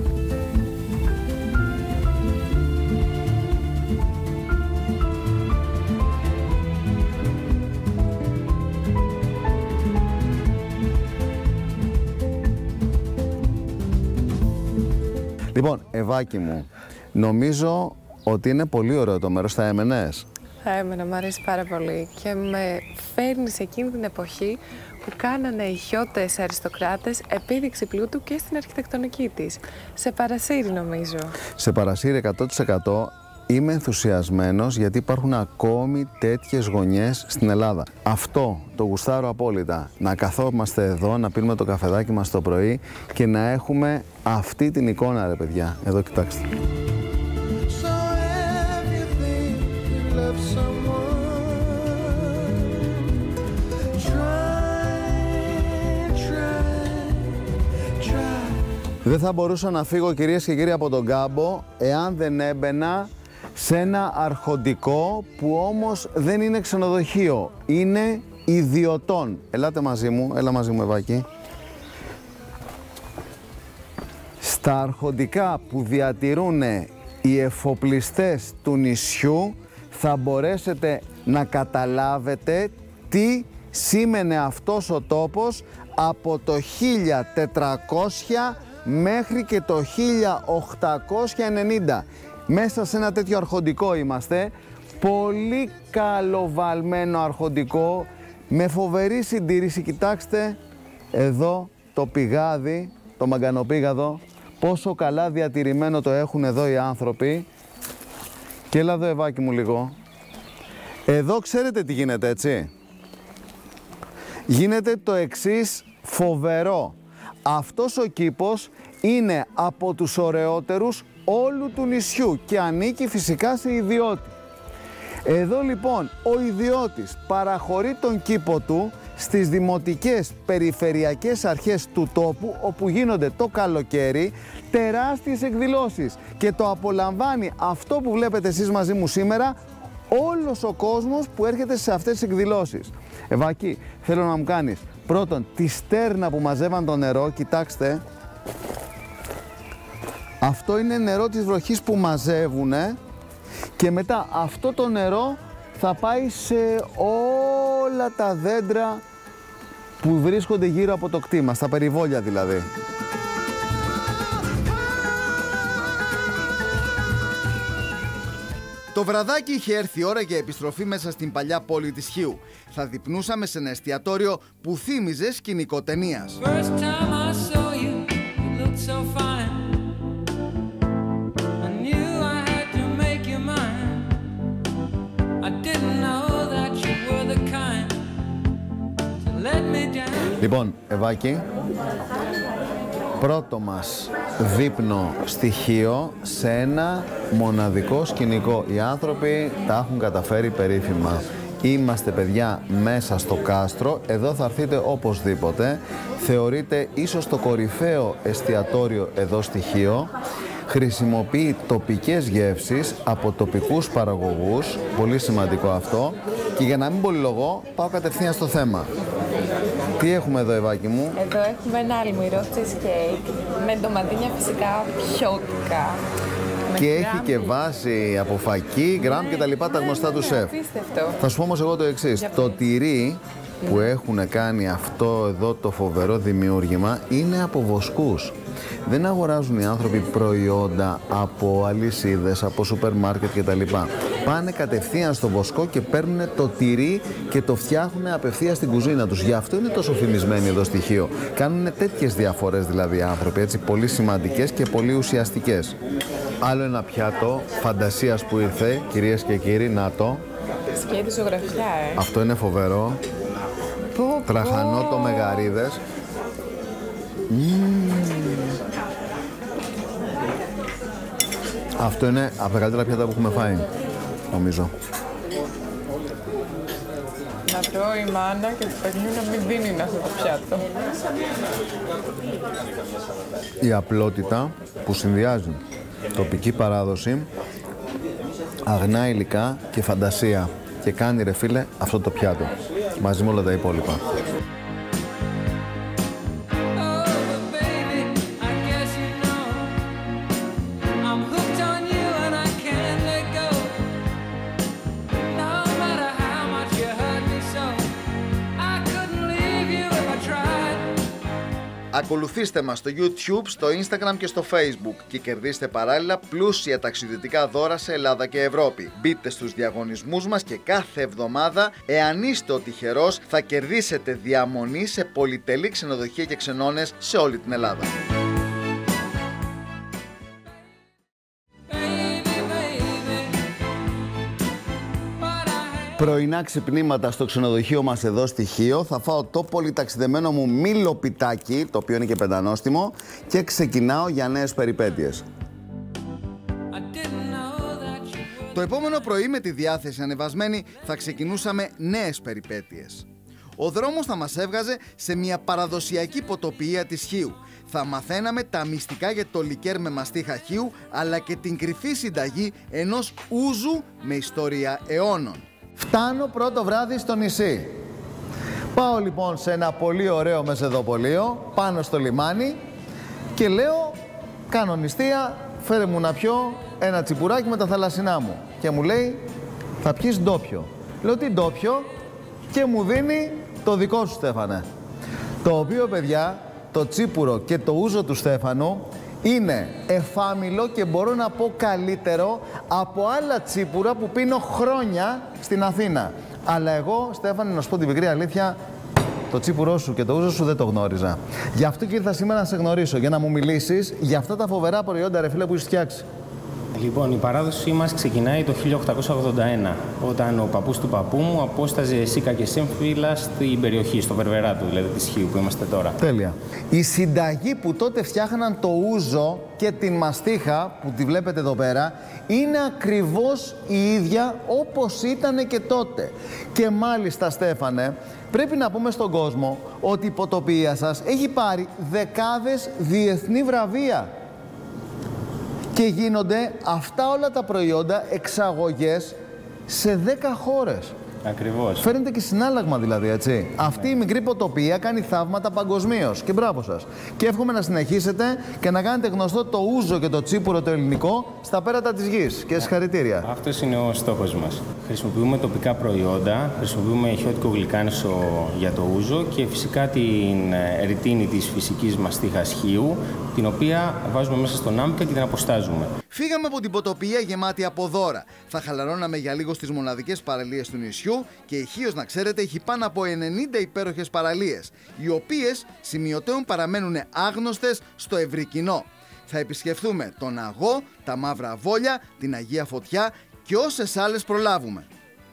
Λοιπόν, Ευάκη μου, νομίζω ότι είναι πολύ ωραίο το μέρος. Θα έμενες? Θα έμενα, μου αρέσει πάρα πολύ και με φέρνει σε εκείνη την εποχή που κάνανε οι Χιώτες αριστοκράτες επίδειξη πλούτου και στην αρχιτεκτονική της. Σε Παρασύρι νομίζω. Σε Παρασύρι εκατό τοις εκατό. Είμαι ενθουσιασμένος γιατί υπάρχουν ακόμη τέτοιες γωνιές στην Ελλάδα. Αυτό το γουστάρω απόλυτα. Να καθόμαστε εδώ, να πίνουμε το καφεδάκι μας το πρωί και να έχουμε αυτή την εικόνα, ρε παιδιά. Εδώ κοιτάξτε. Δεν θα μπορούσα να φύγω, κυρίες και κύριοι, από τον κάμπο εάν δεν έμπαινα σε ένα αρχοντικό που όμως δεν είναι ξενοδοχείο, είναι ιδιωτών. Ελάτε μαζί μου, έλα μαζί μου Ευάκη. Στα αρχοντικά που διατηρούν οι εφοπλιστές του νησιού θα μπορέσετε να καταλάβετε τι σήμαινε αυτός ο τόπος από το χίλια τετρακόσια μέχρι και το χίλια οκτακόσια ενενήντα. Μέσα σε ένα τέτοιο αρχοντικό είμαστε, πολύ καλοβαλμένο αρχοντικό, με φοβερή συντήρηση. Κοιτάξτε εδώ το πηγάδι, το μαγκανοπήγαδο, πόσο καλά διατηρημένο το έχουν εδώ οι άνθρωποι. Και έλα εδώ Ευάκη μου λίγο. Εδώ ξέρετε τι γίνεται, έτσι? Γίνεται το εξής φοβερό. Αυτός ο κήπος είναι από τους ωραιότερους όλου του νησιού και ανήκει φυσικά σε ιδιώτη. Εδώ λοιπόν ο ιδιώτης παραχωρεί τον κήπο του στις δημοτικές περιφερειακές αρχές του τόπου, όπου γίνονται το καλοκαίρι τεράστιες εκδηλώσεις και το απολαμβάνει αυτό που βλέπετε εσείς μαζί μου σήμερα όλος ο κόσμος που έρχεται σε αυτές τις εκδηλώσεις. Ευάκη, θέλω να μου κάνεις πρώτον τη στέρνα που μαζεύαν το νερό, κοιτάξτε. Αυτό είναι νερό της βροχής που μαζεύουνε και μετά αυτό το νερό θα πάει σε όλα τα δέντρα που βρίσκονται γύρω από το κτήμα, στα περιβόλια δηλαδή. Το βραδάκι είχε έρθει η ώρα για επιστροφή μέσα στην παλιά πόλη της Χίου. Θα δειπνούσαμε σε ένα εστιατόριο που θύμιζε σκηνικό ταινίας. Λοιπόν, Ευάκη, πρώτο μας δείπνο στοιχείο σε ένα μοναδικό σκηνικό. Οι άνθρωποι τα έχουν καταφέρει περίφημα. Είμαστε, παιδιά, μέσα στο κάστρο. Εδώ θα έρθετε οπωσδήποτε. Θεωρείται ίσως το κορυφαίο εστιατόριο εδώ στοιχείο. Χρησιμοποιεί τοπικές γεύσεις από τοπικούς παραγωγούς. Πολύ σημαντικό αυτό. Και για να μην πολυλογώ, πάω κατευθείαν στο θέμα. Τι έχουμε εδώ, Ευάκη μου? Εδώ έχουμε ένα αλμυρό cheesecake με ντοματίνια φυσικά πιωτικά. Και έχει και βάση από φακί, γκραμ και τα λοιπά, τα γνωστά του σεφ. Θα σου πω όμως εγώ το εξής. Το τυρί που έχουν κάνει αυτό εδώ το φοβερό δημιούργημα είναι από βοσκούς. Δεν αγοράζουν οι άνθρωποι προϊόντα από αλυσίδες, από σούπερ μάρκετ κτλ. Πάνε κατευθείαν στο βοσκό και παίρνουν το τυρί και το φτιάχνουν απευθείας στην κουζίνα τους. Γι' αυτό είναι τόσο φημισμένοι εδώ στοιχείο. Κάνουν τέτοιες διαφορές δηλαδή οι άνθρωποι, έτσι, πολύ σημαντικές και πολύ ουσιαστικές. Άλλο ένα πιάτο φαντασίας που ήρθε, κυρίες και κύριοι, να το. Σκέτη ζωγραφιά, ε. Αυτό είναι φοβερό. Πω, Τραχανότο με γαρίδες. Mm. Αυτό είναι από τα καλύτερα πιάτα που έχουμε φάει, νομίζω. Να τρώει η μάνα και του παιδιού να μην δίνει αυτό το πιάτο. Η απλότητα που συνδυάζει τοπική παράδοση, αγνά υλικά και φαντασία και κάνει, ρε φίλε, αυτό το πιάτο μαζί με όλα τα υπόλοιπα. Ακολουθήστε μας στο YouTube, στο Instagram και στο Facebook και κερδίστε παράλληλα πλούσια ταξιδιωτικά δώρα σε Ελλάδα και Ευρώπη. Μπείτε στους διαγωνισμούς μας και κάθε εβδομάδα, εάν είστε ο τυχερός, θα κερδίσετε διαμονή σε πολυτελή ξενοδοχεία και ξενώνες σε όλη την Ελλάδα. Πρωινά ξυπνήματα στο ξενοδοχείο μας εδώ στοιχείο. Θα φάω το πολυταξιδεμένο μου μήλο πιτάκι, το οποίο είναι και πεντανόστιμο, και ξεκινάω για νέες περιπέτειες. Το επόμενο πρωί με τη διάθεση ανεβασμένη θα ξεκινούσαμε νέες περιπέτειες. Ο δρόμος θα μας έβγαζε σε μια παραδοσιακή ποτοποιία της Χίου. Θα μαθαίναμε τα μυστικά για το λικέρ με μαστίχα Χίου, αλλά και την κρυφή συνταγή ενός ούζου με ιστορία αιώνων. Φτάνω πρώτο βράδυ στο νησί. Πάω λοιπόν σε ένα πολύ ωραίο μεσεδοπολείο πάνω στο λιμάνι και λέω, κάνω νηστεία, φέρε μου να πιω ένα τσιπουράκι με τα θαλασσινά μου. Και μου λέει, θα πιεις ντόπιο. Λέω, τι ντόπιο? Και μου δίνει το δικό σου, Στέφανε. Το οποίο, παιδιά, το τσίπουρο και το ούζο του Στέφανου είναι εφάμιλο και μπορώ να πω καλύτερο από άλλα τσίπουρα που πίνω χρόνια στην Αθήνα. Αλλά εγώ, Στέφανε, να σου πω την πικρή αλήθεια, το τσίπουρό σου και το ούζο σου δεν το γνώριζα. Γι' αυτό και ήρθα σήμερα να σε γνωρίσω, για να μου μιλήσεις για αυτά τα φοβερά προϊόντα, ρε φίλε, που έχεις φτιάξει. Λοιπόν, η παράδοσή μας ξεκινάει το χίλια οκτακόσια ογδόντα ένα, όταν ο παππούς του παππού μου απόσταζε σίκα και σύμφυλα στην περιοχή, στο Βερβεράτο, δηλαδή της Χίου που είμαστε τώρα. Τέλεια. Η συνταγή που τότε φτιάχναν το ούζο και την μαστίχα, που τη βλέπετε εδώ πέρα, είναι ακριβώς η ίδια όπως ήταν και τότε. Και μάλιστα, Στέφανε, πρέπει να πούμε στον κόσμο ότι η ποτοποιία σας έχει πάρει δεκάδες διεθνή βραβεία. Και γίνονται αυτά όλα τα προϊόντα εξαγωγές σε δέκα χώρες. Ακριβώς. Φέρνετε και συνάλλαγμα δηλαδή, έτσι. Ναι. Αυτή η μικρή ποτοποιία κάνει θαύματα παγκοσμίως. Και μπράβο σας. Και εύχομαι να συνεχίσετε και να κάνετε γνωστό το ούζο και το τσίπουρο το ελληνικό στα πέρατα της γης. Και συγχαρητήρια. Αυτός είναι ο στόχος μας. Χρησιμοποιούμε τοπικά προϊόντα, χρησιμοποιούμε χιώτικο γλυκάνισο για το ούζο και φυσικά την ρητίνη της φυσικής μαστίχας Χίου, την οποία βάζουμε μέσα στον άμυκα και την αποστάζουμε. Φύγαμε από την ποτοποιία γεμάτη από δώρα. Θα χαλαρώναμε για λίγο στις μοναδικές παραλίες του νησιού και η Χίος, να ξέρετε, έχει πάνω από ενενήντα υπέροχες παραλίες, οι οποίες σημειωτέων παραμένουν άγνωστες στο ευρύ κοινό. Θα επισκεφθούμε τον Αγώ, τα Μαύρα Βόλια, την Αγία Φωτιά και όσες άλλες προλάβουμε.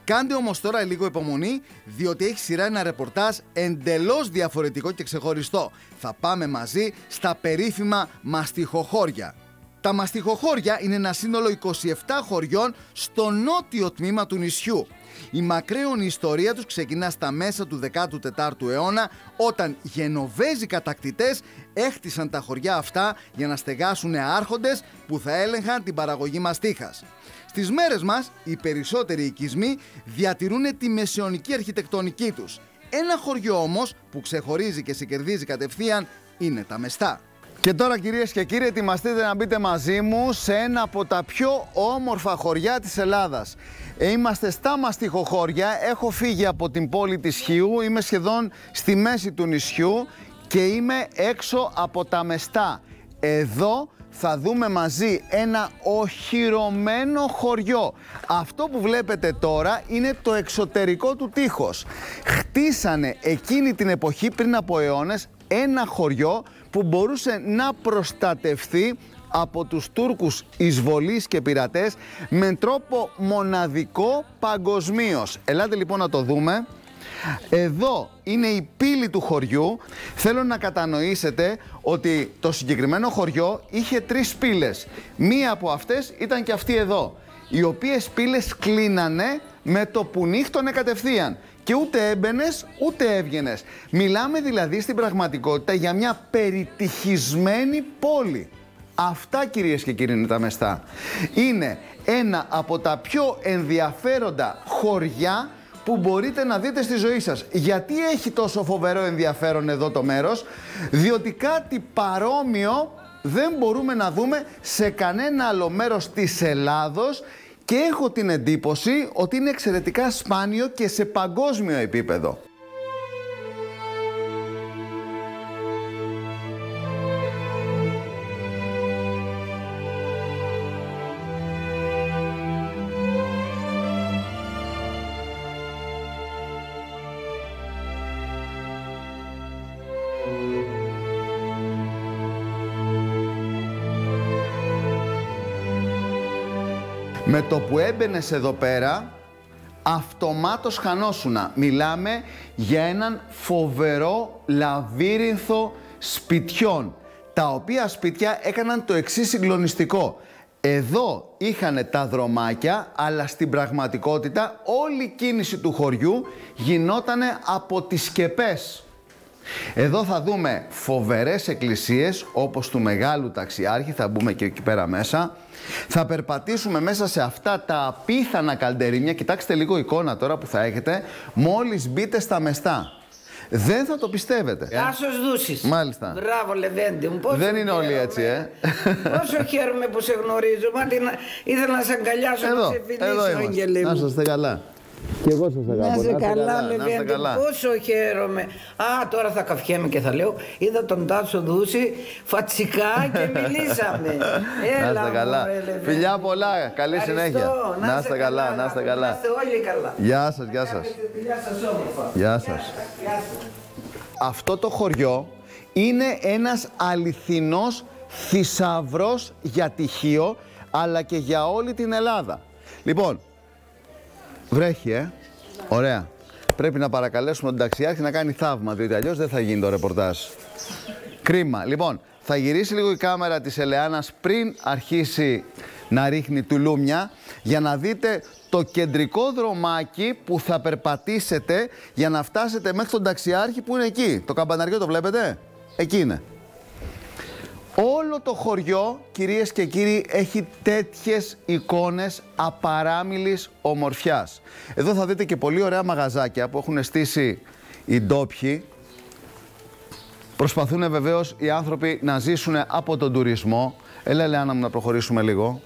Κάντε όμως τώρα λίγο υπομονή, διότι έχει σειρά ένα ρεπορτάζ εντελώς διαφορετικό και ξεχωριστό. Θα πάμε μαζί στα περίφημα μαστιχοχώρια. Τα μαστιχοχώρια είναι ένα σύνολο είκοσι επτά χωριών στο νότιο τμήμα του νησιού. Η μακραίωνη ιστορία τους ξεκινά στα μέσα του δέκατου τέταρτου αιώνα, όταν Γενοβέζοι κατακτητές έχτισαν τα χωριά αυτά για να στεγάσουν άρχοντες που θα έλεγχαν την παραγωγή μαστίχας. Στις μέρες μας, οι περισσότεροι οικισμοί διατηρούν τη μεσαιωνική αρχιτεκτονική τους. Ένα χωριό όμως που ξεχωρίζει και συγκερδίζει κατευθείαν είναι τα Μεστά. Και τώρα, κυρίες και κύριοι, ετοιμαστείτε να μπείτε μαζί μου σε ένα από τα πιο όμορφα χωριά της Ελλάδας. Ε, είμαστε στα μαστιχοχώρια, έχω φύγει από την πόλη της Χίου, είμαι σχεδόν στη μέση του νησιού και είμαι έξω από τα Μεστά. Εδώ θα δούμε μαζί ένα οχυρωμένο χωριό. Αυτό που βλέπετε τώρα είναι το εξωτερικό του τείχος. Χτίσανε εκείνη την εποχή, πριν από αιώνες, ένα χωριό που μπορούσε να προστατευθεί από τους Τούρκους εισβολείς και πειρατές με τρόπο μοναδικό παγκοσμίως. Ελάτε λοιπόν να το δούμε. Εδώ είναι η πύλη του χωριού. Θέλω να κατανοήσετε ότι το συγκεκριμένο χωριό είχε τρεις πύλες. Μία από αυτές ήταν και αυτή εδώ, οι οποίες πύλες κλείνανε με το που νύχτωνε κατευθείαν. Και ούτε έμπαινες ούτε έβγαινες. Μιλάμε δηλαδή στην πραγματικότητα για μια περιτυχισμένη πόλη. Αυτά, κυρίες και κύριοι, είναι τα Μεστά. Είναι ένα από τα πιο ενδιαφέροντα χωριά που μπορείτε να δείτε στη ζωή σας. Γιατί έχει τόσο φοβερό ενδιαφέρον εδώ το μέρος? Διότι κάτι παρόμοιο δεν μπορούμε να δούμε σε κανένα άλλο μέρος της Ελλάδος και έχω την εντύπωση ότι είναι εξαιρετικά σπάνιο και σε παγκόσμιο επίπεδο. Με το που έμπαινες εδώ πέρα, αυτομάτως χανόσουνα. Μιλάμε για έναν φοβερό λαβύρινθο σπιτιών, τα οποία σπίτια έκαναν το εξής συγκλονιστικό. Εδώ είχαν τα δρομάκια, αλλά στην πραγματικότητα όλη η κίνηση του χωριού γινότανε από τις σκεπές. Εδώ θα δούμε φοβερές εκκλησίες όπως του Μεγάλου Ταξιάρχη, θα μπούμε και εκεί πέρα μέσα. Θα περπατήσουμε μέσα σε αυτά τα απίθανα καλντερίμια. Κοιτάξτε λίγο εικόνα τώρα που θα έχετε μόλις μπείτε στα Μεστά. Δεν θα το πιστεύετε. Τάσος Δούσης. Μάλιστα. Μπράβο, Λεβέντη μου. Πόσο δεν είναι όλοι έτσι, ε. Πόσο χαίρομαι που σε γνωρίζω. Μα την... ήθελα να σε αγκαλιάσω, εδώ, να σε φιλήσω, Αγγελή μου. Να είστε καλά. Και εγώ σας αγαπώ. Να είσαι καλά, Λεβέντη, πόσο χαίρομαι. Α, τώρα θα καυχέμαι και θα λέω, είδα τον Τάσο Δούση φατσικά και μιλήσαμε. Έλα, να είστε καλά. Μωρέ, φιλιά πολλά, καλή ευχαριστώ. συνέχεια. Να, να είστε καλά, καλά, να είστε καλά. Να είστε όλοι καλά. Γεια σας, γεια σας. Γεια σας όμορφα. Γεια σας. Γεια σας. Αυτό το χωριό είναι ένας αληθινός θησαυρός για τη Χίο, αλλά και για όλη την Ελλάδα. Λοιπόν, βρέχει, ε. Ωραία. Πρέπει να παρακαλέσουμε τον ταξιάρχη να κάνει θαύμα, διότι αλλιώς δεν θα γίνει το ρεπορτάζ. Κρίμα. Λοιπόν, θα γυρίσει λίγο η κάμερα της Ελεάνας πριν αρχίσει να ρίχνει τουλούμια, για να δείτε το κεντρικό δρομάκι που θα περπατήσετε για να φτάσετε μέχρι τον ταξιάρχη που είναι εκεί. Το καμπαναριό το βλέπετε? Εκεί είναι. Όλο το χωριό, κυρίες και κύριοι, έχει τέτοιες εικόνες απαράμιλης ομορφιάς. Εδώ θα δείτε και πολύ ωραία μαγαζάκια που έχουν στήσει οι ντόπιοι. Προσπαθούν βεβαίως οι άνθρωποι να ζήσουν από τον τουρισμό. Έλα, Ελεάνα μου, να προχωρήσουμε λίγο.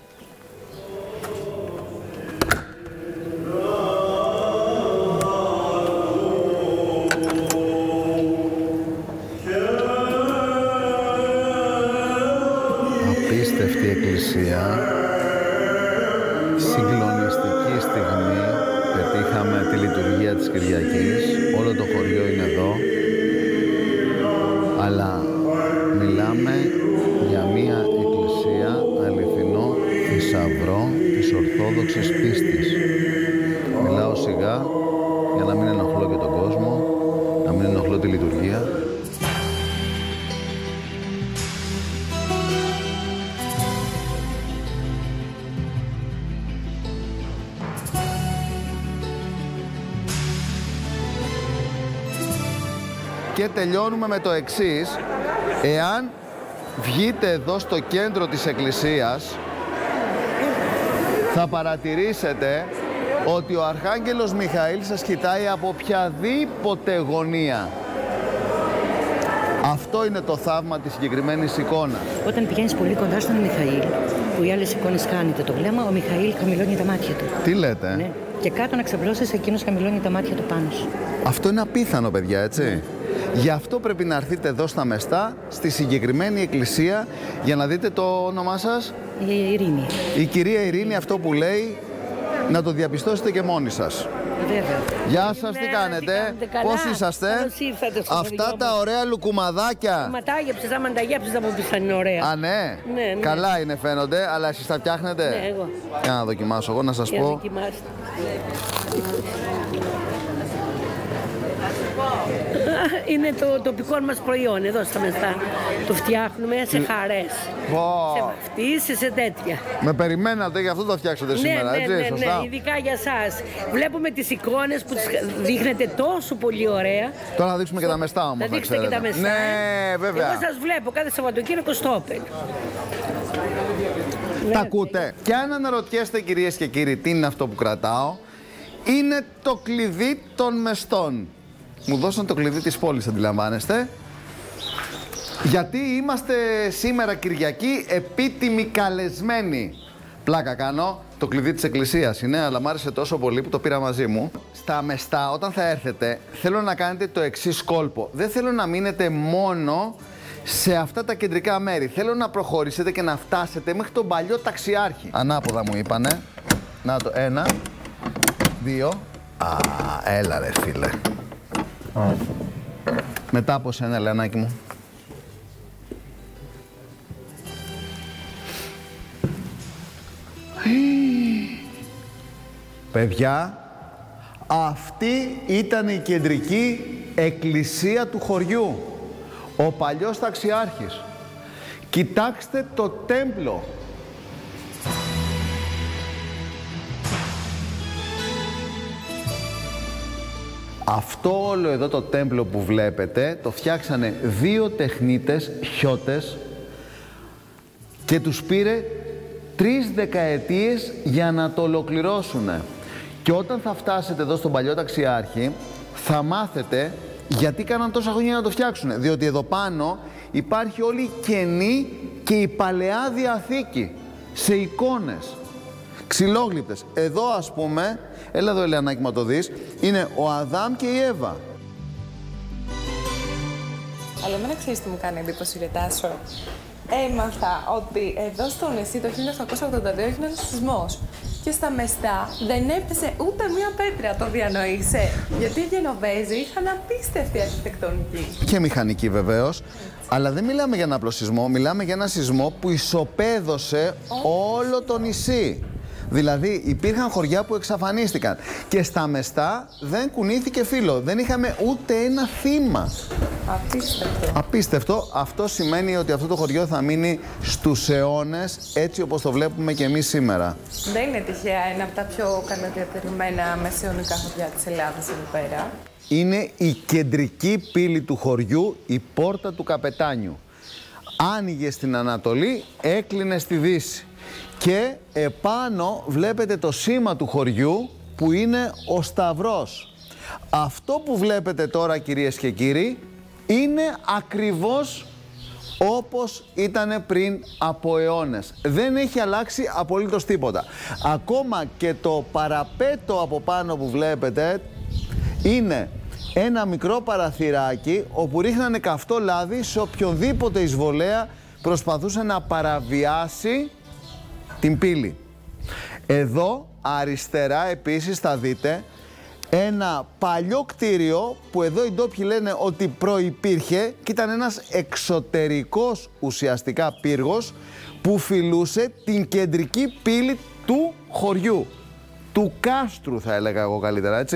Απίστευτη εκκλησία, συγκλονιστική στιγμή, πετύχαμε τη λειτουργία της Κυριακής, όλο το χωριό είναι εδώ, αλλά μιλάμε για μία εκκλησία αληθινό θησαυρό της Ορθόδοξης πίστης. Μιλάω σιγά για να μην ενοχλώ και τον κόσμο, να μην ενοχλώ τη λειτουργία. Και τελειώνουμε με το εξής. Εάν βγείτε εδώ στο κέντρο της εκκλησίας, θα παρατηρήσετε ότι ο Αρχάγγελος Μιχαήλ σας κοιτάει από οποιαδήποτε γωνία. Αυτό είναι το θαύμα της συγκεκριμένης εικόνας. Όταν πηγαίνεις πολύ κοντά στον Μιχαήλ, που οι άλλες εικόνες χάνεται το βλέμμα, ο Μιχαήλ χαμηλώνει τα μάτια του. Τι λέτε? Ναι. Και κάτω να ξαπλώσεις, εκείνος χαμηλώνει τα μάτια του πάνω σου. Αυτό είναι απίθανο, παιδιά, έτσι. Ναι. Γι' αυτό πρέπει να έρθετε εδώ στα Μεστά, στη συγκεκριμένη εκκλησία, για να δείτε το όνομά σας. Η Ειρήνη. Η κυρία Ειρήνη, αυτό που λέει, να το διαπιστώσετε και μόνοι σας. Βέβαια. Γεια σας, τι κάνετε, πώς είσαστε? Αυτά τα ωραία λουκουμαδάκια. Μα τα άγεψες, άμα τα γέψεις θα μου πεις αν είναι ωραία. Α, ναι. Ναι, ναι. Καλά είναι φαίνονται, αλλά εσείς τα φτιάχνετε? Ναι, εγώ. Για να δοκιμάσω εγώ, να σας Για πω. δοκιμάστε. Είναι το τοπικό μας προϊόν εδώ στα Μεστά. Το φτιάχνουμε σε χαρές, Wow. σε βαφτίσεις, σε τέτοια. Με περιμένατε, γι' αυτό το φτιάξατε σήμερα, ναι, έτσι, ναι, ναι, σωστά? ναι, ειδικά για σας. Βλέπουμε τις εικόνες που τις δείχνετε τόσο πολύ ωραία. Τώρα θα δείξουμε και τα Μεστά όμως, θα να δείξετε και τα ξέρετε. Μεστά. Ναι, βέβαια. Εγώ σας βλέπω κάθε Σαββατοκύριακο στο Open. Τα ακούτε? Και αν αναρωτιέστε, κυρίες και κύριοι, τι είναι αυτό που κρατάω, είναι το κλειδί των Μεστών. Μου δώσαν το κλειδί της πόλης, αντιλαμβάνεστε. Γιατί είμαστε σήμερα Κυριακή επίτιμοι καλεσμένοι. Πλάκα κάνω, το κλειδί της εκκλησίας είναι, αλλά μ' άρεσε τόσο πολύ που το πήρα μαζί μου. Στα Μεστά, όταν θα έρθετε, θέλω να κάνετε το εξής κόλπο. Δεν θέλω να μείνετε μόνο σε αυτά τα κεντρικά μέρη. Θέλω να προχωρήσετε και να φτάσετε μέχρι τον παλιό ταξιάρχη. Ανάποδα μου είπανε. Να το, ένα, δύο. Α, έλα ρε φίλε. Oh. Μετά από σένα, Λεανάκη μου. Παιδιά, αυτή ήταν η κεντρική εκκλησία του χωριού. Ο παλιός ταξιάρχης. Κοιτάξτε το τέμπλο. Αυτό όλο εδώ το τέμπλο που βλέπετε το φτιάξανε δύο τεχνίτες χιώτες και τους πήρε τρεις δεκαετίες για να το ολοκληρώσουν. Και όταν θα φτάσετε εδώ στον παλιό ταξιάρχη θα μάθετε γιατί κάναν τόσα χρόνια να το φτιάξουν. Διότι εδώ πάνω υπάρχει όλη η Καινή και η Παλαιά Διαθήκη σε εικόνες ξυλόγλυπτες. Εδώ ας πούμε, έλα εδώ Ελεανάκη μα το δεις, είναι ο Αδάμ και η Εύα. Αλλά εμένα ξέρεις τι μου κάνει εντύπωση, ρε Τάσο. Έμαθα ότι εδώ στο νησί το χίλια οκτακόσια ογδόντα δύο έγινε ένας σεισμός. Και στα Μεστά δεν έπεσε ούτε μία πέτρα, το διανοείσαι. Γιατί οι Γενοβέζοι είχαν απίστευτη αρχιτεκτονική. Και μηχανική βεβαίως. Αλλά δεν μιλάμε για ένα απλό σεισμό, μιλάμε για ένα σεισμό που ισοπαίδωσε oh. όλο το νησί. Δηλαδή υπήρχαν χωριά που εξαφανίστηκαν και στα Μεστά δεν κουνήθηκε φύλλο. Δεν είχαμε ούτε ένα θύμα. Απίστευτο. Απίστευτο. Αυτό σημαίνει ότι αυτό το χωριό θα μείνει στους αιώνες έτσι όπως το βλέπουμε και εμείς σήμερα. Δεν είναι τυχαία ένα από τα πιο καλοδιατηρημένα μεσαιωνικά χωριά της Ελλάδας εδώ πέρα. Είναι η κεντρική πύλη του χωριού, η πόρτα του Καπετάνιου. Άνοιγε στην Ανατολή, έκλεινε στη Δύση. Και επάνω βλέπετε το σήμα του χωριού που είναι ο Σταυρός. Αυτό που βλέπετε τώρα, κυρίες και κύριοι, είναι ακριβώς όπως ήταν πριν από αιώνες. Δεν έχει αλλάξει απολύτως τίποτα. Ακόμα και το παραπέτο από πάνω που βλέπετε είναι ένα μικρό παραθυράκι όπου ρίχνανε καυτό λάδι σε οποιονδήποτε εισβολέα προσπαθούσε να παραβιάσει την πύλη. Εδώ αριστερά επίσης θα δείτε ένα παλιό κτίριο που εδώ οι ντόπιοι λένε ότι προϋπήρχε και ήταν ένας εξωτερικός ουσιαστικά πύργος που φιλούσε την κεντρική πύλη του χωριού. Του κάστρου θα έλεγα εγώ καλύτερα, έτσι.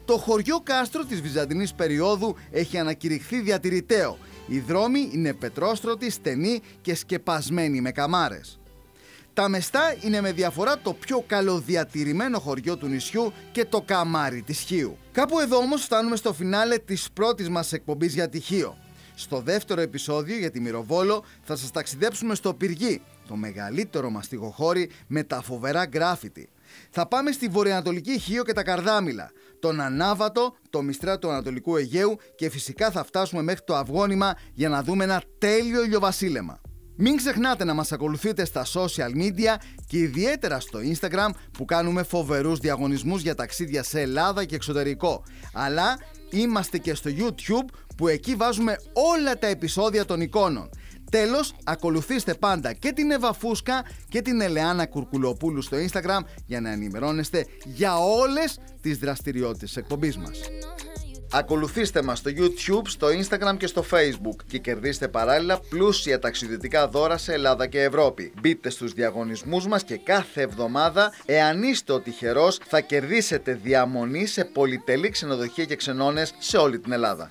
Το χωριό κάστρο της βυζαντινής περίοδου έχει ανακηρυχθεί διατηρηταίο. Οι δρόμοι είναι πετρόστρωτοι, στενοί και σκεπασμένοι με καμάρες. Τα Μεστά είναι με διαφορά το πιο καλοδιατηρημένο χωριό του νησιού και το καμάρι της Χίου. Κάπου εδώ όμως φτάνουμε στο φινάλε της πρώτης μας εκπομπής για τη Χίο. Στο δεύτερο επεισόδιο για τη Μυροβόλο θα σας ταξιδέψουμε στο Πυργί, το μεγαλύτερο μαστιγοχώρι με τα φοβερά γκράφιτι. Θα πάμε στη βορειοανατολική Χίο και τα Καρδάμηλα, τον Ανάβατο, το Μιστρά του Ανατολικού Αιγαίου και φυσικά θα φτάσουμε μέχρι το Αυγόνημα για να δούμε ένα τέλειο ηλιοβασίλεμα. Μην ξεχνάτε να μας ακολουθείτε στα social media και ιδιαίτερα στο Instagram που κάνουμε φοβερούς διαγωνισμούς για ταξίδια σε Ελλάδα και εξωτερικό. Αλλά είμαστε και στο YouTube που εκεί βάζουμε όλα τα επεισόδια των εικόνων. Τέλος, ακολουθήστε πάντα και την Εύα Φούσκα και την Ελεάνα Κουρκουλοπούλου στο Instagram για να ενημερώνεστε για όλες τις δραστηριότητες της εκπομπής μας. Ακολουθήστε μας στο YouTube, στο Instagram και στο Facebook και κερδίστε παράλληλα πλούσια ταξιδιωτικά δώρα σε Ελλάδα και Ευρώπη. Μπείτε στους διαγωνισμούς μας και κάθε εβδομάδα, εάν είστε ο τυχερός, θα κερδίσετε διαμονή σε πολυτελή ξενοδοχεία και ξενώνες σε όλη την Ελλάδα.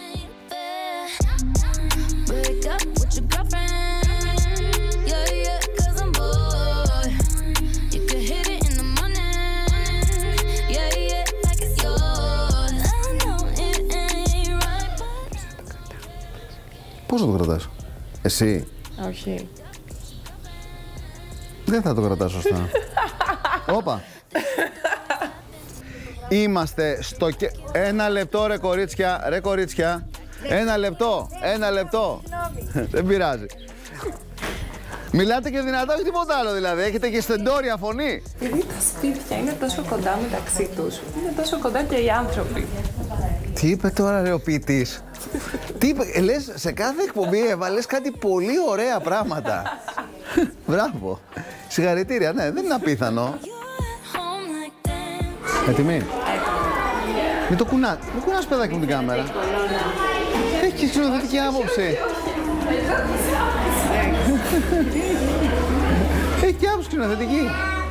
Πώς θα το κρατάς? Εσύ? Όχι. Δεν θα το κρατάς σωστά. Όπα. Είμαστε στο και... Ένα λεπτό ρε κορίτσια, ρε κορίτσια. Ένα λεπτό, ένα λεπτό. Δεν πειράζει. Μιλάτε και δυνατά, όχι τίποτα άλλο δηλαδή. Έχετε και στεντόρια φωνή. Επειδή τα σπίτια είναι τόσο κοντά μεταξύ τους, είναι τόσο κοντά και οι άνθρωποι. Τι είπε τώρα ρε ο ποιητής? Τι είπε, λες, σε κάθε εκπομπή έβαλες κάτι πολύ ωραία πράγματα. Μπράβο. Συγχαρητήρια, ναι, δεν είναι απίθανο. Έτοιμη? Μην το κουνάς, μην κουνάς παιδάκι μου την κάμερα. Έχει και σκηνοθετική άποψη. Έχει και άποψη σκηνοθετική.